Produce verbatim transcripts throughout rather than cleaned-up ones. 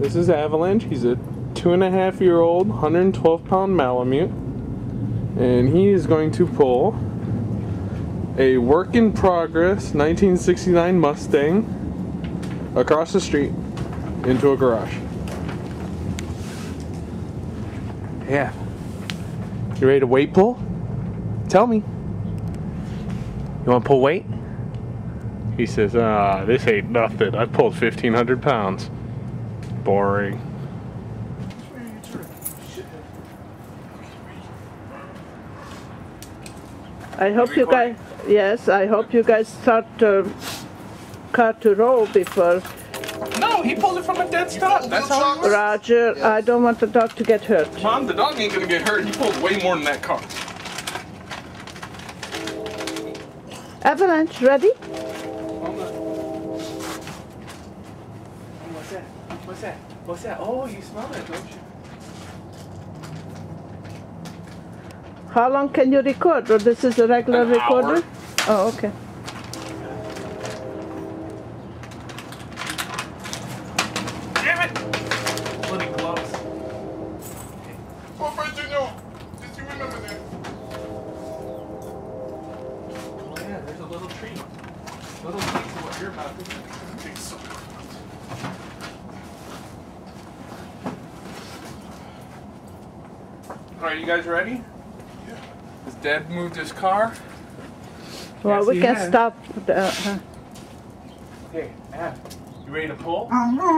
This is Avalanche. He's a two and a half year old, one hundred twelve pound Malamute. And he is going to pull a work in progress nineteen sixty-nine Mustang across the street into a garage. Yeah. You ready to weight pull? Tell me. You want to pull weight? He says, ah, this ain't nothing. I pulled fifteen hundred pounds. Boring. I hope you guys, yes, I hope you guys start the car to roll before. No, he pulled it from a dead stop. That's how it works. Roger, yes. I don't want the dog to get hurt. Mom, the dog ain't gonna get hurt. He pulled way more than that car. Avalanche, ready? What's that? What's that? What's that? Oh, you smell it, don't you? How long can you record? Or this is a regular An recorder? hour. Oh, okay. Damn it! Bloody gloves. Oh, but you know, did you remember that? Oh yeah, there's a little treat. Little piece of what you're about to do. Takes so much. Alright, you guys ready? His dad moved his car. Well, Yes, we he can has. stop. The, uh, Hey, Ab, you ready to pull?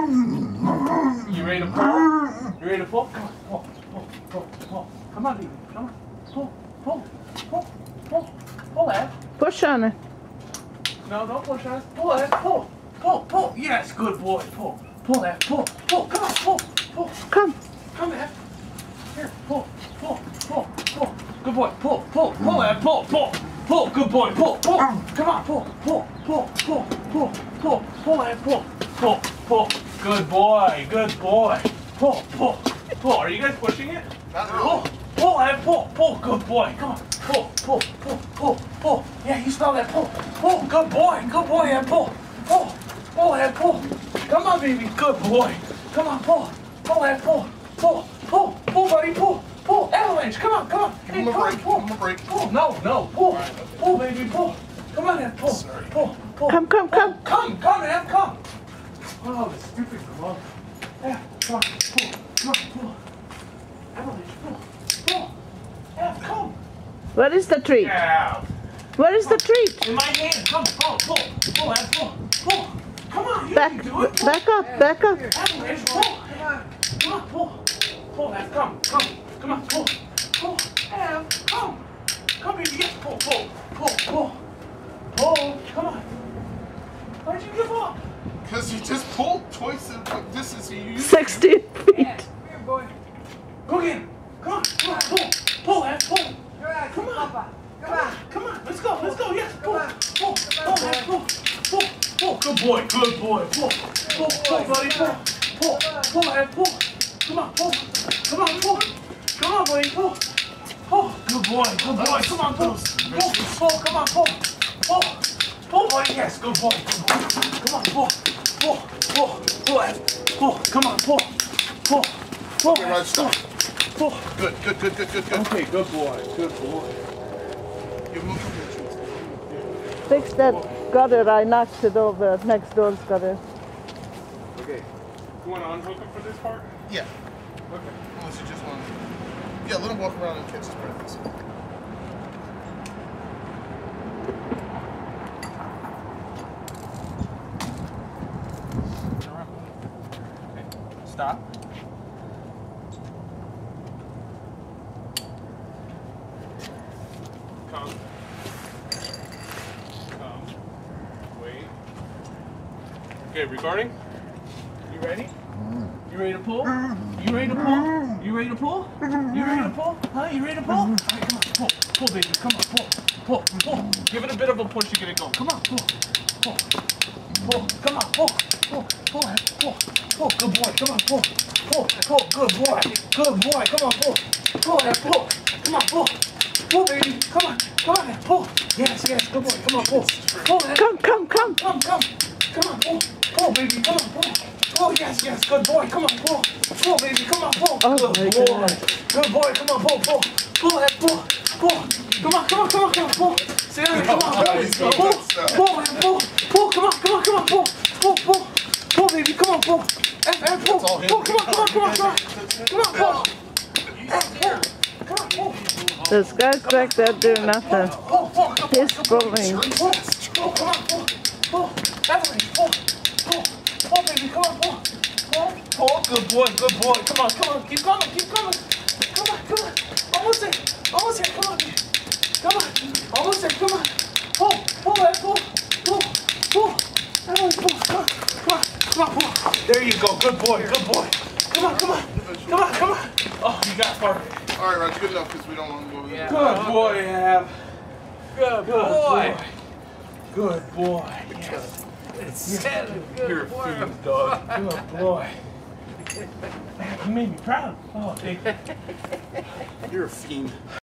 You ready to pull? You ready to pull? Come on, pull, pull, pull, pull. Come on, baby, come on. Pull, pull, pull, pull, pull, Ab. push on it. No, don't push us. Pull, Ab, pull, pull, pull. Yes, good boy, pull, pull, Ab, pull, pull. Come on, pull, pull. Come. Come, Ab. Here, pull, pull, pull, pull. Good boy, pull, pull, pull, Ab, pull, pull. Pull, good boy, pull, pull. Come on, pull, pull, pull, pull, pull, pull, pull, and pull, pull, pull. Good boy, good boy. Pull, pull, pull. Are you guys pushing it? Pull, pull, and pull, pull. Good boy. Come on, pull, pull, pull, pull, pull. Yeah, you smell that? Pull, pull. Good boy, good boy, and pull, pull, pull, and pull. Come on, baby, good boy. Come on, pull, pull, and pull, pull, pull, pull, buddy, pull. Pull, Avalanche, come on, come on. Give Hey, him a pull, break, pull, give him a break. pull. No, no, pull, pull, baby, pull. Come on, Ev, pull, Sorry. pull, pull. Come, come, pull. come. Come, come, Ev, come. Oh, the stupid glove. Yeah, come on, pull, come on, pull. Avalanche, pull, pull. Ev, come. Where is the treat? Yeah. Where is the treat? In my hand, come, pull, pull, pull, Ev, pull, pull. Come on, you Back, can do it. Pull. back up, back up. Avalanche, pull. Come on, come on, pull. Pull, Ev, come, come. Come on, pull, pull, Ev, come. Come, baby, yes, pull, pull, pull, pull, pull, come on. Why'd you give up? Because you just pulled twice as what this is. You used sixteen feet. Come here, boy. Go again. Come on, come on, pull, pull, Ev, pull. Come on, come on, come on, let's go, let's go, yes, pull, pull, pull, Ev, pull, pull, pull, good boy, good boy, pull, pull, pull, buddy, pull, pull, pull, Ev, pull. Come on, pull, come on, pull. Come on, buddy, pull. Pull. Good boy, good boy. Come on, pull. Pull, pull, come on, pull. Pull. Pull, buddy. Yes, good boy, good boy. Come on, pull. Pull, pull, pull, Ed. Pull. Come on, pull. Pull. Pull, Okay, right, Ed. stop. Pull. Good, good, good, good, good, good. Okay, good boy, good boy. Give him a break. Fix that gutter. I knocked it over. Next door's gutter. Okay. You want to unhook him for this part? Yeah. Okay. Unless you just want to. Yeah, let him walk around and catch his breath. Okay. Stop. Come. Come. Wait. Okay, recording? You ready? You ready to pull? You ready to pull? You ready to pull? You ready to pull? Huh? You ready to pull? All right, come on, pull, pull, baby. Come on, pull, pull, pull. Give it a bit of a push to get it going. Come on, pull, pull, pull. Come on, pull, pull, pull, pull, pull. Good boy. Come on, pull, pull, pull. Good boy. Good boy. Come on, pull, pull, pull. Come on, pull, pull, baby. Come on, come on, pull. Yes, yes. Good boy. Come on, pull, pull. Come, come, come. Come, come. Come on, pull, pull, baby. Come on, pull. pull, yes, yes, good boy, come on, pull, pull, baby, come on, pull, Oh good my boy, God. good boy, come on, pull, pull, pull that, pull, pull, come on, come on, come on, come on, pull, sit down, come on, He's pull, gonna pull, stop. pull, man, pull, pull, come on, come on, come on, pull, pull, pull, pull, baby, come on, pull, and, and pull, all him. pull, come on, come on, come on, come on, come on, pull, and pull, come on, pull, This guy's back there doing nothing. pull, pull, come on, He's pulling. pull, pull, come on, pull, pull, Beverly, pull, pull, pull, baby, come on, pull, pull, pull, good boy, good boy, come on, come on, keep coming, keep coming, come on, come on, almost there, almost there, come on, come on, almost there, come on, pull, pull, that, pull, pull, pull, Beverly, pull, come on, come on, come on, pull, there you go, good boy, good boy, come on, come on, come on, come on, oh, you got far, All right, Raj, good enough because we don't want to go in. good boy, Ab. Good Good boy. boy. Good boy. Yes. It's good You're a boy. fiend, dog. Good boy. Man, you made me proud. Oh, hey. You're a fiend.